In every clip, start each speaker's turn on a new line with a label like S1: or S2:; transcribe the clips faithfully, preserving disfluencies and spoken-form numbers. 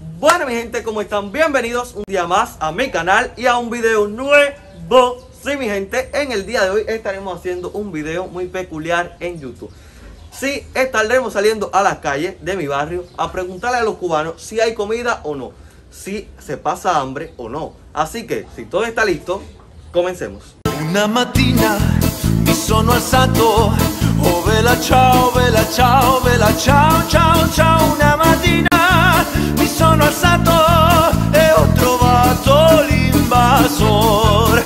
S1: Bueno mi gente, ¿cómo están? Bienvenidos un día más a mi canal y a un video nuevo. Sí mi gente, en el día de hoy estaremos haciendo un video muy peculiar en YouTube. Sí, estaremos saliendo a las calles de mi barrio a preguntarle a los cubanos si hay comida o no, si se pasa hambre o no. Así que, si todo está listo, comencemos.
S2: Una mattina mi sono alzato, oh bella ciao, bella ciao, bella ciao, ciao, ciao. Una mattina mi sono alzato e ho trovato l'invasor.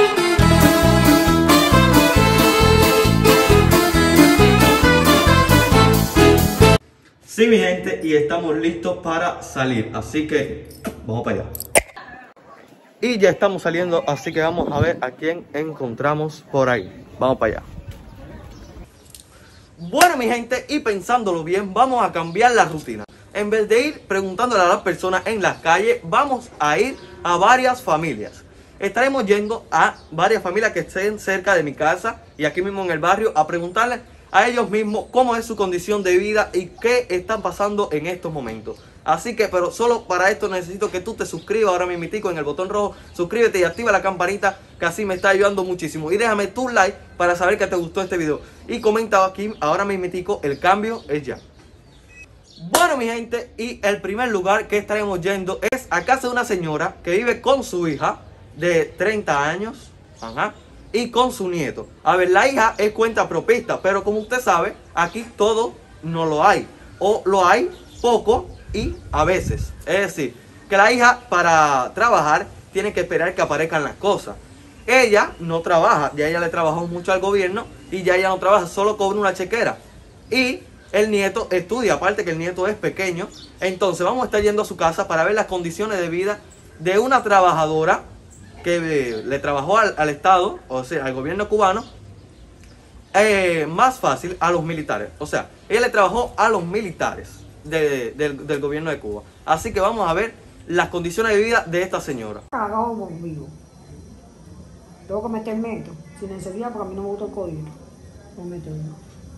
S1: Sí mi gente, y estamos listos para salir, así que vamos para allá. Y ya estamos saliendo, así que vamos a ver a quién encontramos por ahí. Vamos para allá. Bueno mi gente, y pensándolo bien, vamos a cambiar la rutina. En vez de ir preguntándole a las personas en las calles, vamos a ir a varias familias. Estaremos yendo a varias familias que estén cerca de mi casa y aquí mismo en el barrio a preguntarles a ellos mismos cómo es su condición de vida y qué están pasando en estos momentos. Así que, pero solo para esto necesito que tú te suscribas ahora mismo en el botón rojo. Suscríbete y activa la campanita, que así me está ayudando muchísimo. Y déjame tu like para saber que te gustó este video. Y comenta aquí ahora mismo, el cambio es ya. Bueno mi gente, y el primer lugar que estaremos yendo es a casa de una señora que vive con su hija de treinta años. Ajá. Y con su nieto. A ver, la hija es cuenta propista, pero como usted sabe, aquí todo no lo hay. O lo hay poco y a veces. Es decir, que la hija para trabajar tiene que esperar que aparezcan las cosas. Ella no trabaja, ya ella le trabajó mucho al gobierno y ya ella no trabaja, solo cobra una chequera. Y el nieto estudia, aparte que el nieto es pequeño. Entonces vamos a estar yendo a su casa para ver las condiciones de vida de una trabajadora que le trabajó al, al Estado, o sea, al gobierno cubano, eh, más fácil a los militares. O sea, ella le trabajó a los militares de, de, del, del gobierno de Cuba. Así que vamos a ver las condiciones de vida de esta señora.
S3: Cagado conmigo. Tengo que meterme esto, sin necesidad, porque a mí no me gusta el codito. Voy a meterlo.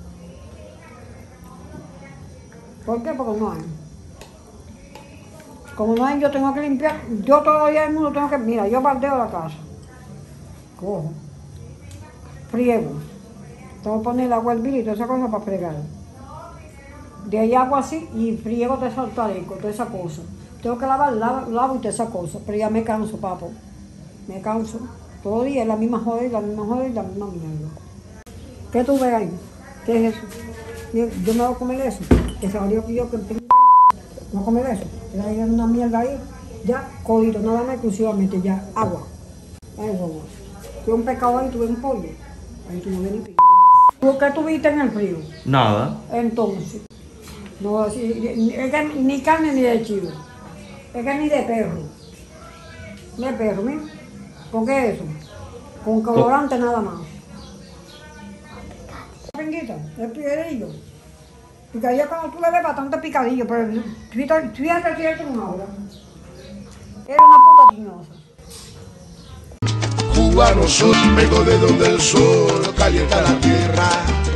S3: ¿Por qué? Porque no hay. Como no hay, yo tengo que limpiar. Yo todavía el mundo tengo que... Mira, yo baldeo la casa. Cojo. Friego. Tengo que poner el agua hervir y toda esa cosa para fregar. De ahí hago así y friego de esa talco, toda esa cosa. Tengo que lavar, lavo, lavo y toda esa cosa. Pero ya me canso, papo. Me canso. Todo el día es la misma joder, la misma joder y la misma mierda. ¿Qué tú ves ahí? ¿Qué es eso? Yo, yo me voy a comer eso. Que se valió que yo que... No comer eso, hay una mierda ahí, ya, codito, nada más exclusivamente, ya, agua. Ay, huevo. Tuve un pescado ahí, tuve un pollo, ahí tú no ves ni pico. ¿Tú qué tuviste en el frío?
S1: Nada.
S3: Entonces, no, es que ni carne ni de chivo, es que ni de perro. Ni de perro, mira, ¿con qué es eso? Con colorante nada más. Pinguita, el piedrillo. Picadillo como tú le ves bastante picadillo, pero fíjate, fíjate que es una hora. Era una puta tiñosa.
S4: Cubano soy, vengo de donde el sol calienta la tierra.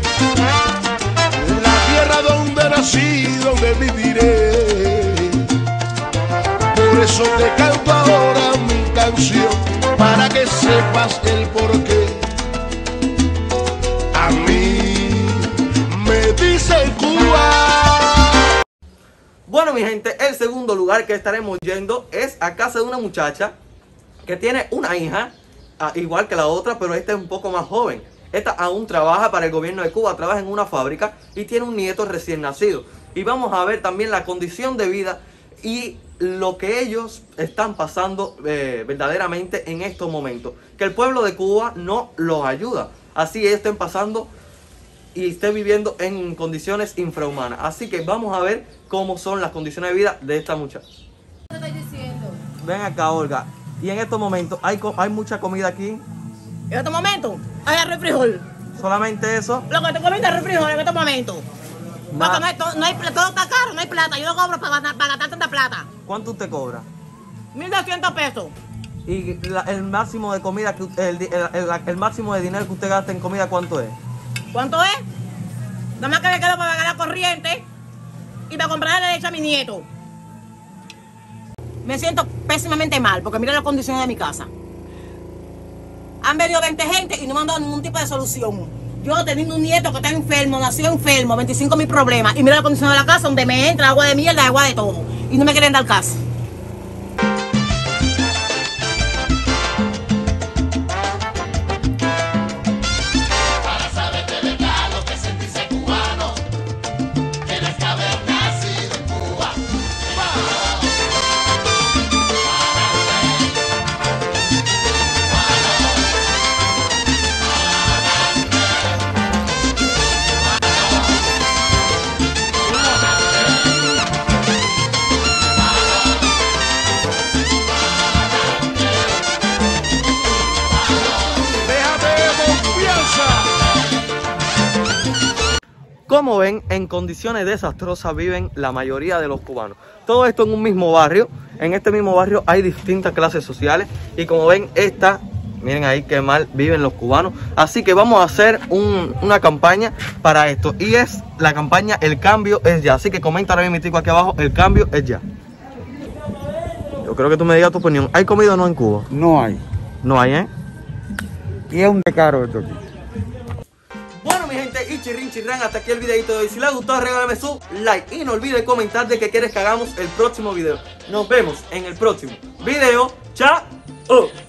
S4: La tierra donde nací, donde viviré. Por eso te canto ahora mi canción, para que sepas el porqué. A mí me dicen Cuba.
S1: Bueno mi gente, el segundo lugar que estaremos yendo es a casa de una muchacha que tiene una hija, igual que la otra, pero esta es un poco más joven. Esta aún trabaja para el gobierno de Cuba, trabaja en una fábrica y tiene un nieto recién nacido. Y vamos a ver también la condición de vida y lo que ellos están pasando eh, verdaderamente en estos momentos. Que el pueblo de Cuba no los ayuda. Así estén pasando y estén viviendo en condiciones infrahumanas. Así que vamos a ver cómo son las condiciones de vida de esta muchacha.
S5: ¿Qué te estoy diciendo?
S1: Ven acá, Olga. Y en estos momentos, ¿hay, hay mucha comida aquí?
S5: En estos momentos, hay arroz y frijol.
S1: ¿Solamente eso?
S5: Lo que estoy comiendo es arroz y frijol en estos momentos.
S1: Ma-
S5: Porque no hay, to- no hay, todo está caro, no hay plata. Yo no cobro para, ganar- para gastar tanta plata.
S1: ¿Cuánto usted cobra?
S5: mil doscientos pesos.
S1: Y la- el máximo de comida, que usted- el, di- el, el- el máximo de dinero que usted gasta en comida, ¿cuánto es?
S5: ¿Cuánto es? Nada más que le quedo para pagar la corriente y para comprar la leche a mi nieto. Me siento pésimamente mal porque mira las condiciones de mi casa. Han venido veinte gente y no me han dado ningún tipo de solución. Yo teniendo un nieto que está enfermo, nació enfermo, veinticinco mil problemas. Y mira la condición de la casa donde me entra agua de mierda, agua de todo. Y no me quieren dar caso.
S1: Como ven, en condiciones desastrosas viven la mayoría de los cubanos. Todo esto en un mismo barrio. En este mismo barrio hay distintas clases sociales. Y como ven, esta, miren ahí qué mal viven los cubanos. Así que vamos a hacer un, una campaña para esto. Y es la campaña El Cambio es Ya. Así que comenta ahora mismo aquí abajo, El Cambio es Ya. Yo creo que tú me digas tu opinión. ¿Hay comida o no en Cuba?
S6: No hay.
S1: No hay, ¿eh?
S6: Y es un descaro esto aquí.
S1: Bueno, mi gente, y chirrin chirrán, hasta aquí el videito de hoy. Si les ha gustado, regálame su like y no olvides comentar de qué quieres que hagamos el próximo video. Nos vemos en el próximo video. ¡Chao!